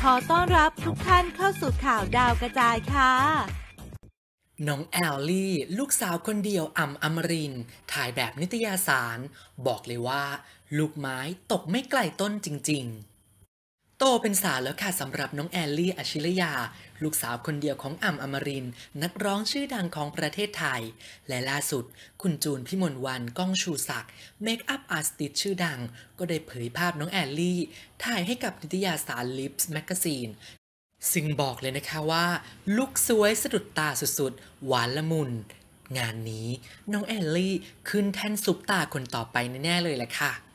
ขอต้อนรับทุกท่านเข้าสู่ข่าวดาวกระจายค่ะน้องแอลลี่ลูกสาวคนเดียวอมรินทร์ถ่ายแบบนิตยสารบอกเลยว่าลูกไม้ตกไม่ไกลต้นจริงๆโตเป็นสาวแล้วค่ะสำหรับน้องแอลลี่อชิรยาลูกสาวคนเดียวของอมรินทร์นักร้องชื่อดังของประเทศไทยและล่าสุดคุณจูนพิมลวรรณก้องชูศักดิ์เมคอัพอาร์ติสต์ชื่อดังก็ได้เผยภาพน้องแอลลี่ถ่ายให้กับนิตยสาร Lips Magazineซึ่งบอกเลยนะคะว่าลุคสวยสะดุดตาสุดๆหวานละมุนงานนี้น้องแอลลี่ขึ้นแท่นซุปตาคนต่อไปแน่ๆเลยแหละค่ะ